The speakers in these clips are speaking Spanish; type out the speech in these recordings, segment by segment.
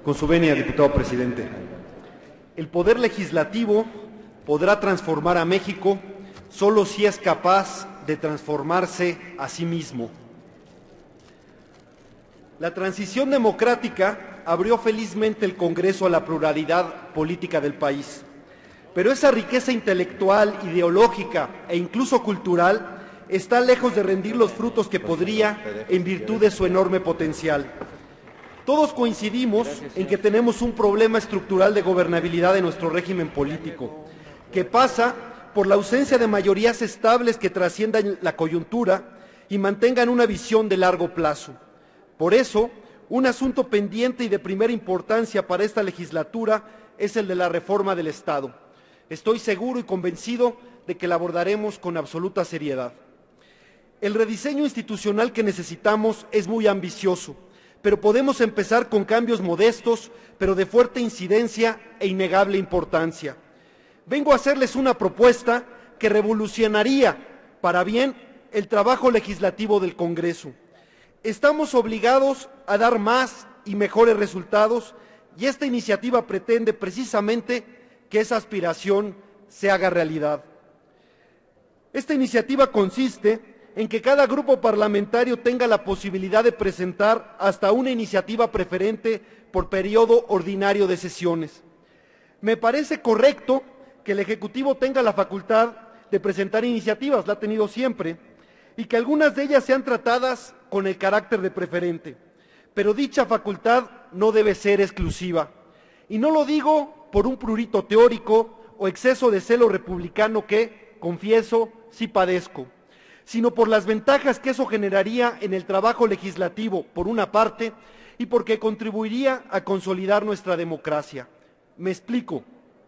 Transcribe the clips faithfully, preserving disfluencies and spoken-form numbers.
Con su venia, diputado presidente. El Poder Legislativo podrá transformar a México solo si es capaz de transformarse a sí mismo. La transición democrática abrió felizmente el Congreso a la pluralidad política del país, pero esa riqueza intelectual, ideológica e incluso cultural está lejos de rendir los frutos que podría en virtud de su enorme potencial. Todos coincidimos en que tenemos un problema estructural de gobernabilidad de nuestro régimen político, que pasa por la ausencia de mayorías estables que trasciendan la coyuntura y mantengan una visión de largo plazo. Por eso, un asunto pendiente y de primera importancia para esta legislatura es el de la reforma del Estado. Estoy seguro y convencido de que la abordaremos con absoluta seriedad. El rediseño institucional que necesitamos es muy ambicioso, pero podemos empezar con cambios modestos, pero de fuerte incidencia e innegable importancia. Vengo a hacerles una propuesta que revolucionaría, para bien, el trabajo legislativo del Congreso. Estamos obligados a dar más y mejores resultados, y esta iniciativa pretende precisamente que esa aspiración se haga realidad. Esta iniciativa consiste en que cada grupo parlamentario tenga la posibilidad de presentar hasta una iniciativa preferente por periodo ordinario de sesiones. Me parece correcto que el Ejecutivo tenga la facultad de presentar iniciativas, la ha tenido siempre, y que algunas de ellas sean tratadas con el carácter de preferente, pero dicha facultad no debe ser exclusiva. Y no lo digo por un prurito teórico o exceso de celo republicano que, confieso, sí padezco, sino por las ventajas que eso generaría en el trabajo legislativo, por una parte, y porque contribuiría a consolidar nuestra democracia. Me explico.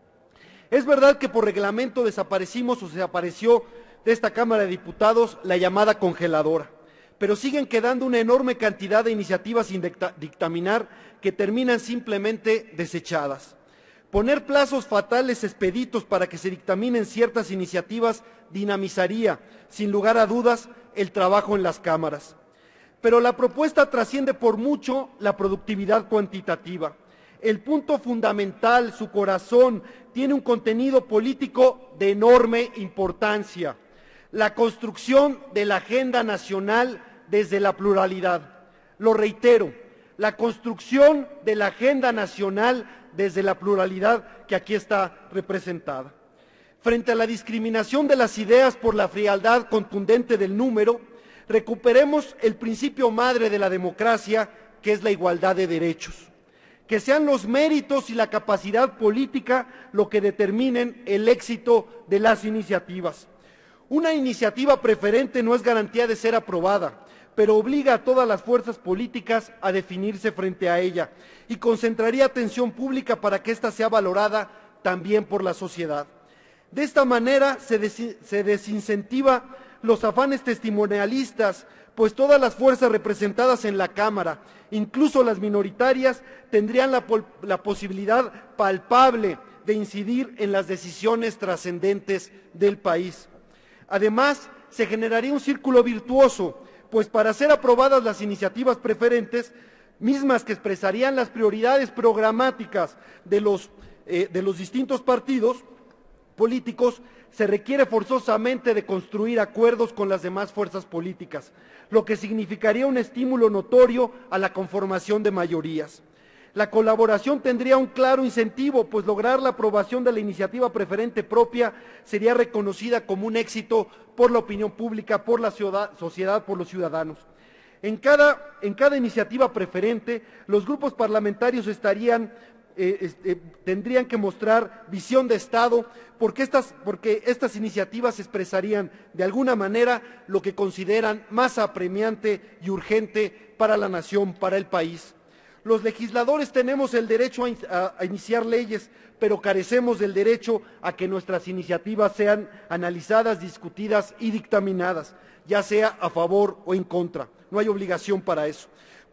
Es verdad que por reglamento desaparecimos o se apareció de esta Cámara de Diputados la llamada congeladora, pero siguen quedando una enorme cantidad de iniciativas sin dictaminar que terminan simplemente desechadas. Poner plazos fatales expeditos para que se dictaminen ciertas iniciativas dinamizaría, sin lugar a dudas, el trabajo en las cámaras. Pero la propuesta trasciende por mucho la productividad cuantitativa. El punto fundamental, su corazón, tiene un contenido político de enorme importancia: la construcción de la agenda nacional desde la pluralidad. Lo reitero, la construcción de la agenda nacional desde la pluralidad que aquí está representada. Frente a la discriminación de las ideas por la frialdad contundente del número, recuperemos el principio madre de la democracia, que es la igualdad de derechos. Que sean los méritos y la capacidad política lo que determinen el éxito de las iniciativas. Una iniciativa preferente no es garantía de ser aprobada, pero obliga a todas las fuerzas políticas a definirse frente a ella y concentraría atención pública para que ésta sea valorada también por la sociedad. De esta manera se, des se desincentiva los afanes testimonialistas, pues todas las fuerzas representadas en la Cámara, incluso las minoritarias, tendrían la, la posibilidad palpable de incidir en las decisiones trascendentes del país. Además, se generaría un círculo virtuoso, pues para ser aprobadas las iniciativas preferentes, mismas que expresarían las prioridades programáticas de los, eh, de los distintos partidos políticos, se requiere forzosamente de construir acuerdos con las demás fuerzas políticas, lo que significaría un estímulo notorio a la conformación de mayorías. La colaboración tendría un claro incentivo, pues lograr la aprobación de la iniciativa preferente propia sería reconocida como un éxito por la opinión pública, por la sociedad, por los ciudadanos. En cada, en cada iniciativa preferente, los grupos parlamentarios estarían Eh, eh, tendrían que mostrar visión de Estado, porque estas, porque estas iniciativas expresarían de alguna manera lo que consideran más apremiante y urgente para la nación, para el país. Los legisladores tenemos el derecho a, a, a iniciar leyes, pero carecemos del derecho a que nuestras iniciativas sean analizadas, discutidas y dictaminadas, ya sea a favor o en contra. No hay obligación para eso.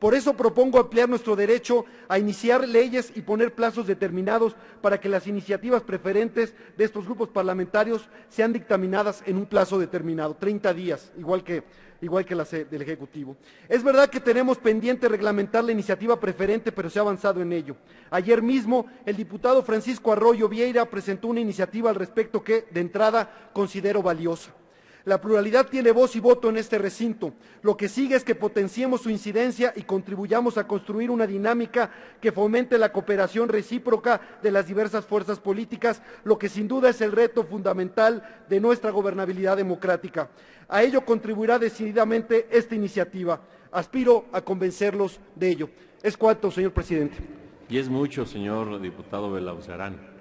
Por eso propongo ampliar nuestro derecho a iniciar leyes y poner plazos determinados para que las iniciativas preferentes de estos grupos parlamentarios sean dictaminadas en un plazo determinado, treinta días, igual que, igual que las del Ejecutivo. Es verdad que tenemos pendiente reglamentar la iniciativa preferente, pero se ha avanzado en ello. Ayer mismo, el diputado Francisco Arroyo Vieira presentó una iniciativa al respecto que, de entrada, considero valiosa. La pluralidad tiene voz y voto en este recinto. Lo que sigue es que potenciemos su incidencia y contribuyamos a construir una dinámica que fomente la cooperación recíproca de las diversas fuerzas políticas, lo que sin duda es el reto fundamental de nuestra gobernabilidad democrática. A ello contribuirá decididamente esta iniciativa. Aspiro a convencerlos de ello. Es cuanto, señor presidente. Y es mucho, señor diputado Belauzarán.